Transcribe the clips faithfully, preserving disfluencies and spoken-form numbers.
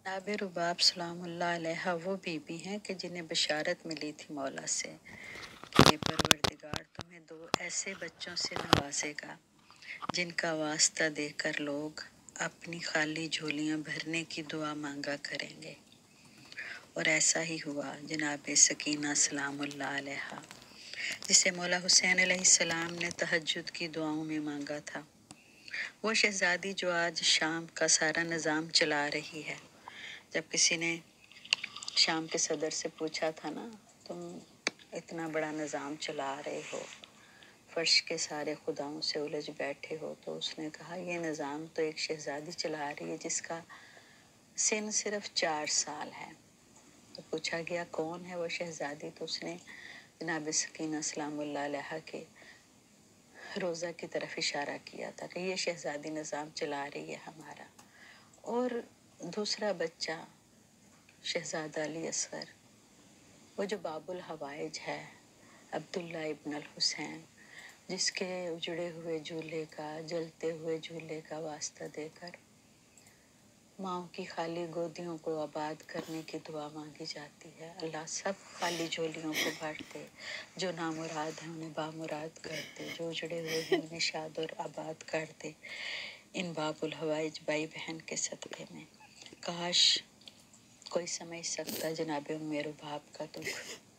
जनाब रुबाब सलामुल्लाह अलैहा वो बीबी हैं कि जिन्हें बशारत मिली थी मौला से कि ये परवरदिगार तुम्हें दो ऐसे बच्चों से नवाजेगा जिनका वास्ता देकर लोग अपनी खाली झोलियां भरने की दुआ मांगा करेंगे। और ऐसा ही हुआ। जनाब सकीना सलामुल्लाह अलैहा जिसे मौला हुसैन अलैहिस्सलाम ने तहज्जुद की दुआओं में मांगा था, वो शहजादी जो आज शाम का सारा निज़ाम चला रही है। जब किसी ने शाम के सदर से पूछा था ना, तुम इतना बड़ा निज़ाम चला रहे हो, फर्श के सारे खुदाओं से उलझ बैठे हो, तो उसने कहा ये निज़ाम तो एक शहजादी चला रही है जिसका सिन सिर्फ चार साल है। तो पूछा गया कौन है वो शहजादी, तो उसने जनाब सकीना सलामुल्लाह अलैहा के रोज़ा की तरफ इशारा किया था कि ये शहजादी निज़ाम चला रही है हमारा। और दूसरा बच्चा शहजादा अली असगर, वो जो बाबुल हवाइज है, अब्दुल्ला इब्न अल हुसैन, जिसके उजड़े हुए झूले का, जलते हुए झूले का वास्ता देकर माँओं की खाली गोदियों को आबाद करने की दुआ मांगी जाती है। अल्लाह सब खाली झोलियों को भरते, जो नामुराद हैं उन्हें बामुराद करते, जो उजड़े हुए हैं उन्हें शाद और आबाद करते। इन बाबुल हवाइज भाई बहन के सदक़े में काश कोई समझ सकता जनाब उम्मे रुबाब का दुख।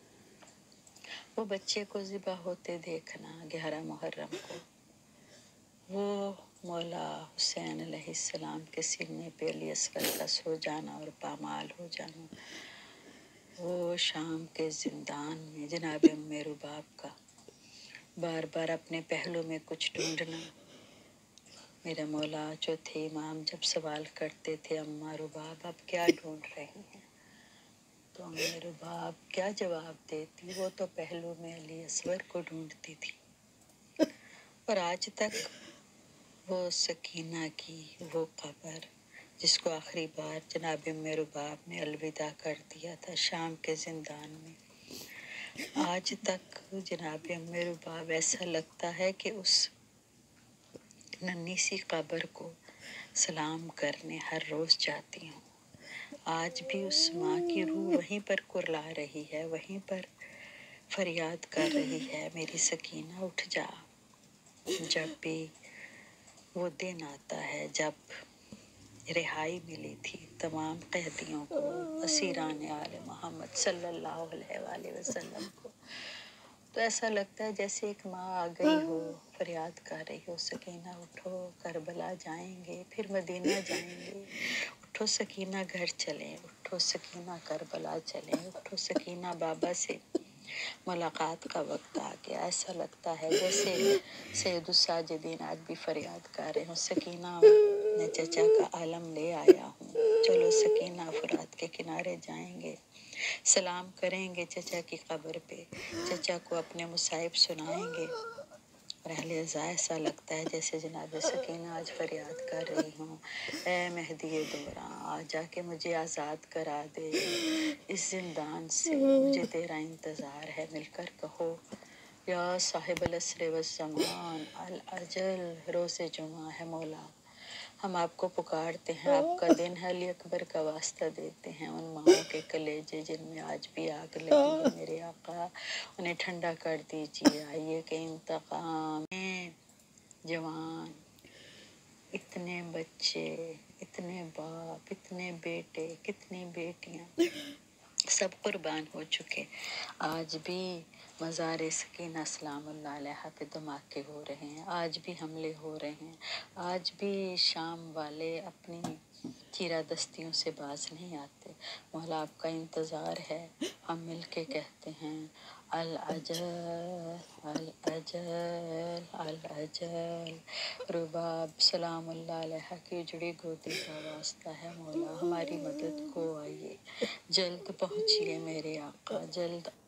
वो बच्चे को ज़िबा होते देखना ग्यारह मुहर्रम को, वो मौला हुसैन अलैहिस्सलाम के सीने पे अली असगर का सो जाना और पामाल हो जाना, वो शाम के जिंदान में जनाब उम्मे रुबाब का बार बार अपने पहलू में कुछ ढूंढना। मेरा मौला चौथे इमाम जब सवाल करते थे, अम्मा रुबाब आप क्या ढूंढ रही हैं, तो अम्मे रुबाब क्या जवाब देती, वो तो पहलू में अली असगर को ढूंढती थी। और आज तक वो सकीना की वो कब्र जिसको आखिरी बार जनाब उम्मे रुबाब ने अलविदा कर दिया था शाम के जिंदान में, आज तक जनाब उम्मे रुबाब ऐसा लगता है कि उस नन्ही सी कब्र को सलाम करने हर रोज़ जाती हूँ। आज भी उस माँ की रूह वहीं पर कुरला रही है, वहीं पर फरियाद कर रही है, मेरी सकीना उठ जा। जब भी वो दिन आता है जब रिहाई मिली थी तमाम कैदियों को, असीरान आले मोहम्मद सल्लल्लाहु अलैहि वसल्लम को, तो ऐसा लगता है जैसे एक माँ आ गई हो, फरियाद कर रही हो, सकीना उठो करबला जाएंगे, फिर मदीना जाएंगे, उठो सकीना घर चलें, उठो सकीना करबला चलें, उठो सकीना बाबा से मुलाकात का वक्त आ गया। ऐसा लगता है जैसे सैयदुल साजिदीन आज भी फरियाद कर रहे हो, सकीना मैं चचा का आलम ले आया हूँ, चलो सकीना फुरात के किनारे जाएंगे, सलाम करेंगे चचा की कब्र पे, चचा को अपने मुसाइब सुनाएंगे। और अहले अज़ा ऐसा लगता है जैसे जनाब सकीना आज फरियाद कर रही हूँ, ए मेहदी दोरा आ जाके मुझे आज़ाद करा दे इस जिंदान से, मुझे तेरा इंतज़ार है, मिलकर कहो या साहिब अलअस्र वज़्ज़मान अल अजल। रोज़े जुमा है मौला, हम आपको पुकारते हैं, आपका दिन है, अली अकबर का वास्ता देते हैं, उन माओं के कलेजे जिनमें आज भी आग लगी है, मेरे आका उन्हें ठंडा कर दीजिए। आइए के इंतकाम में जवान, इतने बच्चे, इतने बाप, इतने बेटे, कितनी बेटियां सब कुर्बान हो चुके, आज भी मज़ार सकीना सलामुल्लाह अलैहा पे धमाके हो रहे हैं, आज भी हमले हो रहे हैं, आज भी शाम वाले अपनी चीरा दस्तियों से बाज नहीं आते। मौला आपका इंतज़ार है, हम मिल के कहते हैं अल अजल अल अजल अल अजल। रुबाब सलामुल्लाह अलैहा की जुड़ी गोदी का वास्ता है मौला, हमारी मदद को आइए, जल्द पहुँचिए मेरे आका, जल्द